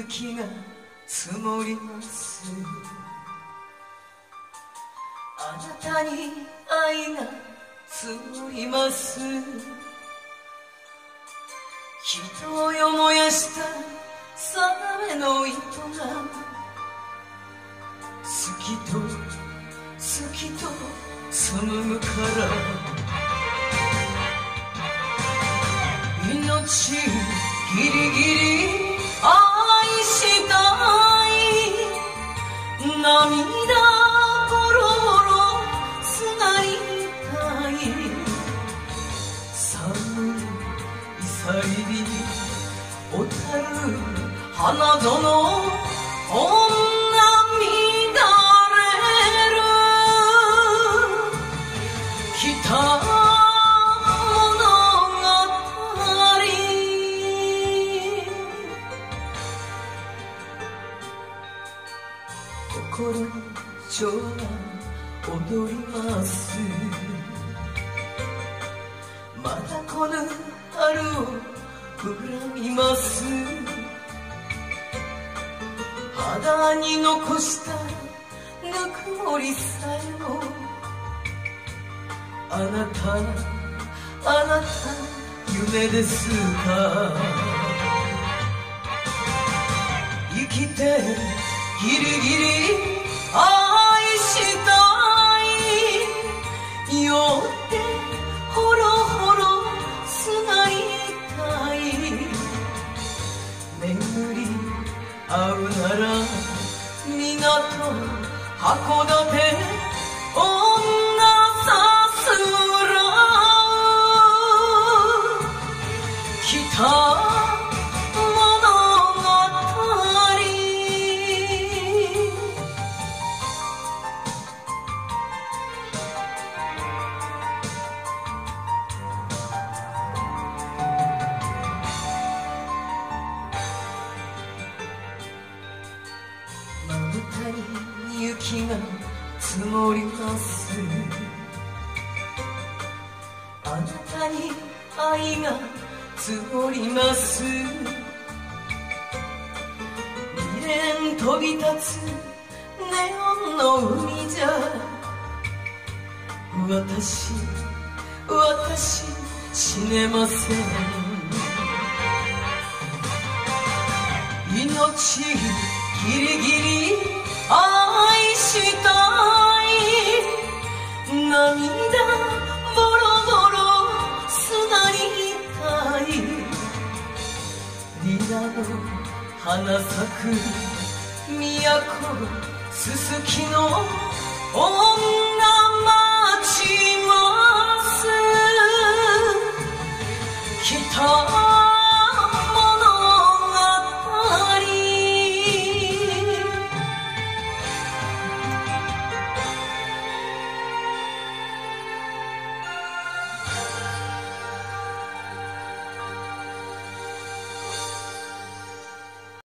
雪が積もります。あなたに愛が積もります。人を燃やした定めの糸が好きと好きと紡ぐから命ギリギリ愛したい涙ゴロゴロすがりたい寒いさりり小樽花園女乱れる北物語心に蝶が踊ります。まだ来ぬ春を恨みます。肌に残したぬくもりさえもあなた夢ですか。生きてギリギリ愛したい酔ってほろほろすがりたい巡り会うなら港函館女さすらう北雪が積もります。あなたに愛が積もります。未練飛び立つネオンの海じゃ私死ねません。命ギリギリ愛したい涙ボロボロすがりたいリナの花咲く都すすきの女